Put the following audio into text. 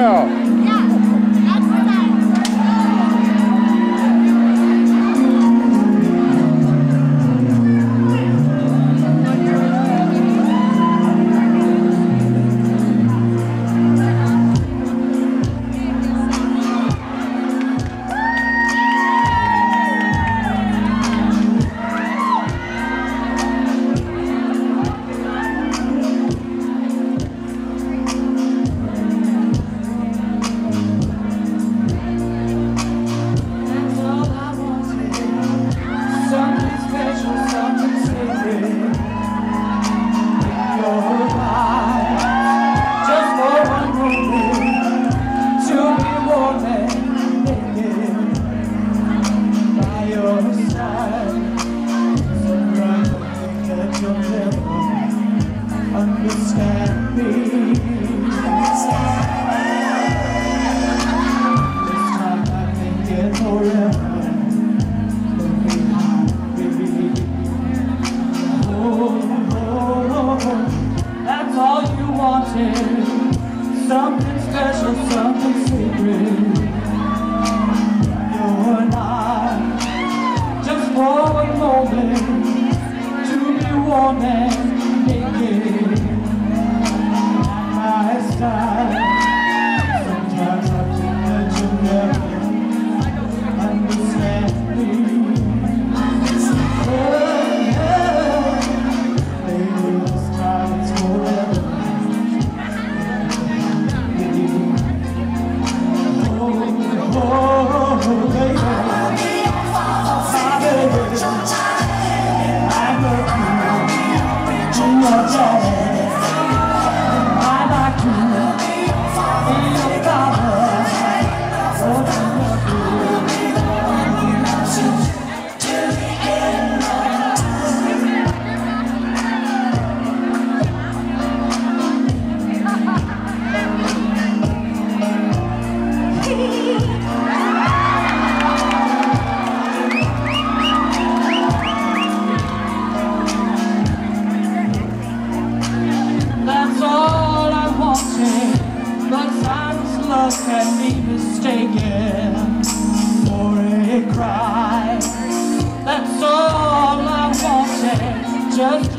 Yeah. Understand me. This time I can get forever. That's all you wanted. Something special, something secret. You and I, just for a moment, to be warm and naked. Sometimes I think that you'll never understand me. Maybe this time it's forever. Oh, baby, I love you too much. Can be mistaken for a cry. That's all I wanted, just